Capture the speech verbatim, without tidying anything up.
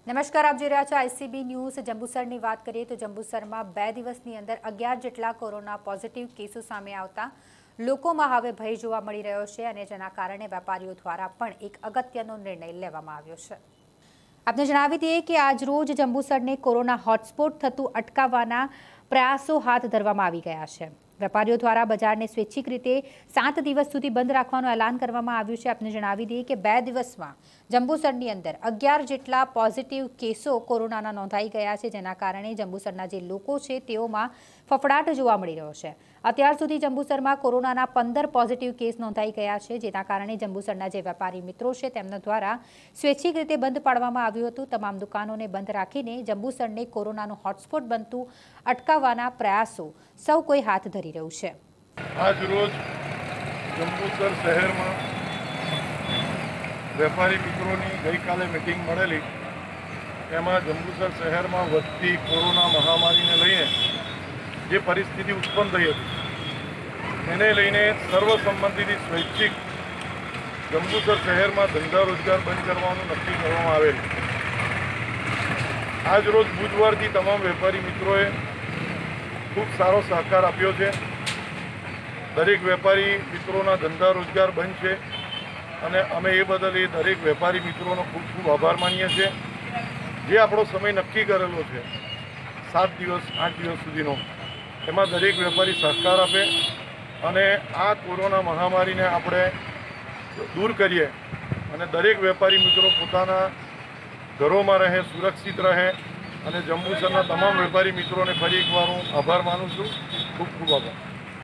નમસ્કાર, આપ જોઈ રહ્યા છો આઈસીબી ન્યૂઝ। જંબુસરની વાત કરીએ તો જંબુસરમાં બે દિવસની અંદર અગિયાર જેટલા કોરોના પોઝિટિવ કેસો સામે આવતા લોકોમાં હવે ભય જોવા મળી રહ્યો છે અને જેના કારણે વેપારીઓ દ્વારા પણ એક અગત્યનો નિર્ણય લેવામાં આવ્યો છે। આપને જણાવી દઈએ કે આજરોજ જંબુસરને કોરોના હોટસ્પોટ થતું અટકાવવાના પ્રયાસો હાથ ધરવામાં આવી ગયા છે। વેપારીઓ દ્વારા બજારને સ્વૈચ્છિક રીતે સાત દિવસ સુધી બંધ રાખવાનું એલાન કરવામાં આવ્યું છે। આપને જણાવી દઈએ કે બે દિવસમાં જંબુસરની અંદર અગિયાર જેટલા પોઝિટિવ કેસો કોરોનાના નોંધાઈ ગયા છે, જેના કારણે જંબુસરના જે લોકો છે તેઓમાં ફફડાટ જોવા મળી રહ્યો છે। અત્યાર સુધી જંબુસરમાં કોરોનાના પંદર પોઝિટિવ કેસ નોંધાઈ ગયા છે, જેના કારણે જંબુસરના જે વેપારી મિત્રો છે તેમના દ્વારા સ્વૈચ્છિક રીતે બંધ પાડવામાં આવ્યું હતું। તમામ દુકાનોને બંધ રાખીને જંબુસરને કોરોનાનું હોટસ્પોટ બનતું અટકાવવાના પ્રયાસો સૌ કોઈ હાથ ધરી રહ્યું છે। આજ રોજ જંબુસર શહેરમાં વેપારી મિત્રોની ગઈકાલે મિટિંગ મળેલી, એમાં જંબુસર શહેરમાં વધતી કોરોના મહામારીને લઈને જે પરિસ્થિતિ ઉત્પન્ન થઈ હતી એને લઈને સર્વસંમતિથી સ્વૈચ્છિક જંબુસર શહેરમાં ધંધા રોજગાર બંધ કરવાનું નક્કી કરવામાં આવેલું। આજ રોજ બુધવારથી તમામ વેપારી મિત્રોએ ખૂબ સારો સહકાર આપ્યો છે। દરેક વેપારી મિત્રોના ધંધા રોજગાર બંધ છે અને અમે એ બદલ એ દરેક વેપારી મિત્રોનો ખૂબ ખૂબ આભાર માનીએ છીએ। જે આપણો સમય નક્કી કરેલો છે સાત દિવસ આઠ દિવસ સુધીનો, એમાં દરેક વેપારી સહકાર આપે અને આ કોરોના મહામારીને આપણે દૂર કરીએ અને દરેક વેપારી મિત્રો પોતાના ઘરોમાં રહે, સુરક્ષિત રહે અને જંબુસરના તમામ વેપારી મિત્રોને ફરી એકવાર હું આભાર માનું છું। ખૂબ ખૂબ આભાર।